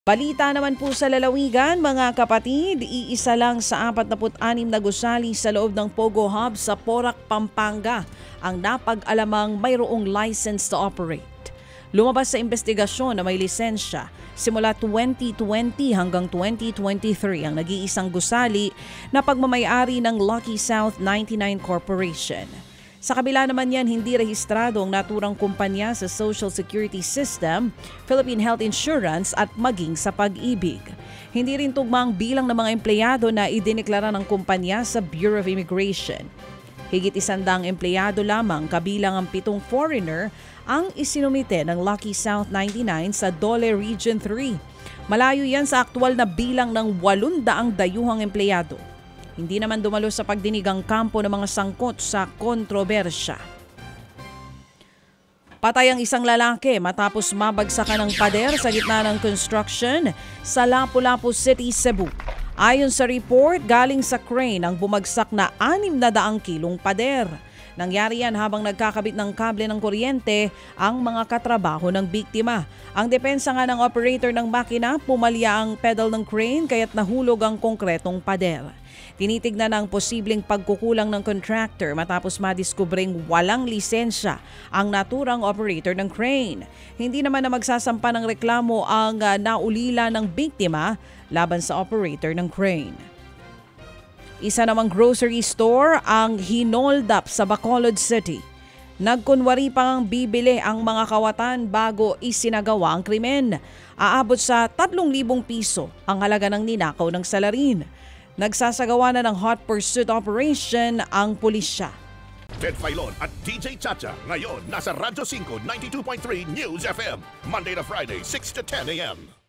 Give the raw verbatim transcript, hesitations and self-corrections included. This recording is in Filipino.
Balita naman po sa lalawigan, mga kapatid, iisa lang sa apat na anim na gusali sa loob ng Pogo Hub sa Porac, Pampanga ang napag-alamang mayroong license to operate. Lumabas sa investigasyon na may lisensya simula twenty twenty hanggang twenty twenty-three ang nag-iisang gusali na pagmamayari ng Lucky South ninety-nine Corporation. Sa kabila naman yan, hindi rehistrado ang naturang kumpanya sa Social Security System, Philippine Health Insurance at maging sa Pag-ibig. Hindi rin tugmang bilang ng mga empleyado na idineklara ng kumpanya sa Bureau of Immigration. Higit isandang empleyado lamang kabilang ang pitong foreigner ang isinumite ng Lucky South ninety-nine sa Dole Region three. Malayo yan sa aktual na bilang ng walundaang dayuhang empleyado. Hindi naman dumalo sa pagdinig ang kampo ng mga sangkot sa kontrobersya. Patay ang isang lalaki matapos mabagsakan ng pader sa gitna ng construction sa Lapu-Lapu City, Cebu. Ayon sa report, galing sa crane ang bumagsak na anim na daang kilong pader. Nangyari yan habang nagkakabit ng kable ng kuryente ang mga katrabaho ng biktima. Ang depensa nga ng operator ng makina, pumalya ang pedal ng crane kaya't nahulog ang konkretong pader. Tinitignan ang posibleng pagkukulang ng contractor matapos madiskubring walang lisensya ang naturang operator ng crane. Hindi naman na magsasampa ng reklamo ang uh, naulila ng biktima laban sa operator ng crane. Isa namang grocery store ang hinold up sa Bacolod City. Nagkunwari pang bibili ang mga kawatan bago isinagawa ang krimen. Aabot sa tatlong libong piso ang halaga ng ninakaw ng salarin. Nagsasagawa na ng hot pursuit operation ang pulisya. Ted Filon at D J Chacha ngayon nasa Radyo five ninety-two point three News F M. Monday to Friday, six to ten a m